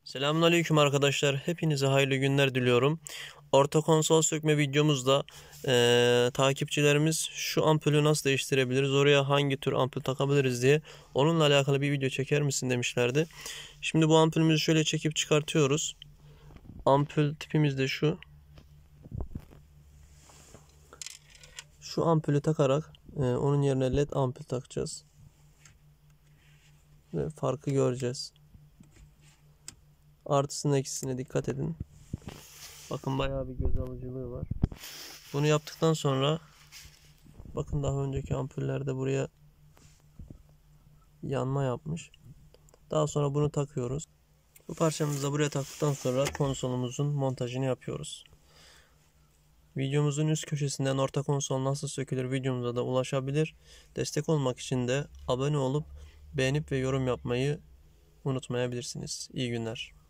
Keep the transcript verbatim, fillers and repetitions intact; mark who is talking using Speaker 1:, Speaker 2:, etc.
Speaker 1: Selamünaleyküm arkadaşlar. Hepinize hayırlı günler diliyorum. Orta konsol sökme videomuzda eee, takipçilerimiz şu ampulü nasıl değiştirebiliriz, oraya hangi tür ampul takabiliriz diye onunla alakalı bir video çeker misin demişlerdi. Şimdi bu ampulümüzü şöyle çekip çıkartıyoruz. Ampul tipimiz de şu. Şu ampulü takarak eee, onun yerine led ampul takacağız. Ve farkı göreceğiz. Artısına eksisine dikkat edin. Bakın bayağı bir göz alıcılığı var. Bunu yaptıktan sonra bakın daha önceki ampullerde buraya yanma yapmış. Daha sonra bunu takıyoruz. Bu parçamızı da buraya taktıktan sonra konsolumuzun montajını yapıyoruz. Videomuzun üst köşesinden orta konsol nasıl sökülür videomuza da ulaşabilir. Destek olmak için de abone olup beğenip ve yorum yapmayı unutmayabilirsiniz. İyi günler.